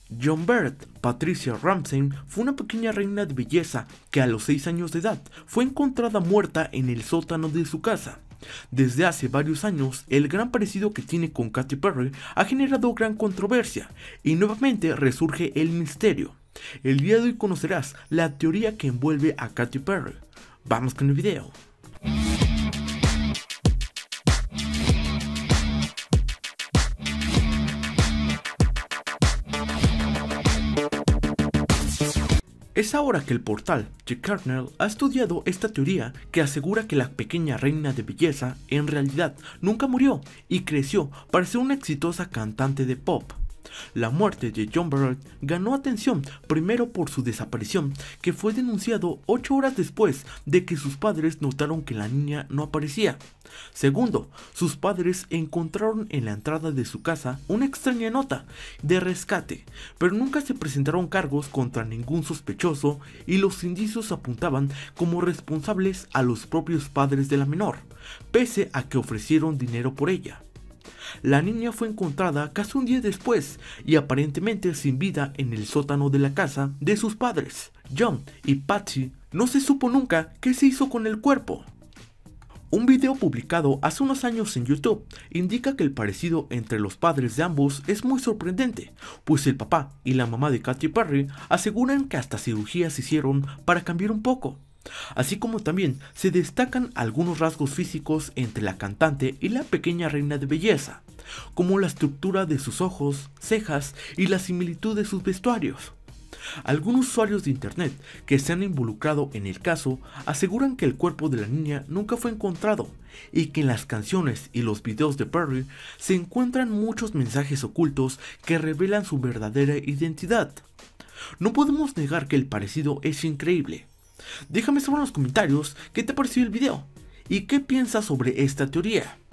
John Barrett, Patricia Ramsey, fue una pequeña reina de belleza que a los 6 años de edad fue encontrada muerta en el sótano de su casa. Desde hace varios años, el gran parecido que tiene con Katy Perry ha generado gran controversia y nuevamente resurge el misterio. El día de hoy conocerás la teoría que envuelve a Katy Perry. Vamos con el video. Es ahora que el portal The Kernel ha estudiado esta teoría que asegura que la pequeña reina de belleza en realidad nunca murió y creció para ser una exitosa cantante de pop. La muerte de John Barrett ganó atención primero por su desaparición, que fue denunciado 8 horas después de que sus padres notaron que la niña no aparecía. Segundo, sus padres encontraron en la entrada de su casa una extraña nota de rescate, pero nunca se presentaron cargos contra ningún sospechoso y los indicios apuntaban como responsables a los propios padres de la menor, pese a que ofrecieron dinero por ella. La niña fue encontrada casi un día después y aparentemente sin vida en el sótano de la casa de sus padres, John y Patsy. No se supo nunca qué se hizo con el cuerpo. Un video publicado hace unos años en YouTube indica que el parecido entre los padres de ambos es muy sorprendente, pues el papá y la mamá de Katy Perry aseguran que hasta cirugías hicieron para cambiar un poco. Así como también se destacan algunos rasgos físicos entre la cantante y la pequeña reina de belleza, como la estructura de sus ojos, cejas y la similitud de sus vestuarios. Algunos usuarios de internet que se han involucrado en el caso aseguran que el cuerpo de la niña nunca fue encontrado y que en las canciones y los videos de Perry se encuentran muchos mensajes ocultos que revelan su verdadera identidad. No podemos negar que el parecido es increíble. Déjame saber en los comentarios qué te pareció el video y qué piensas sobre esta teoría.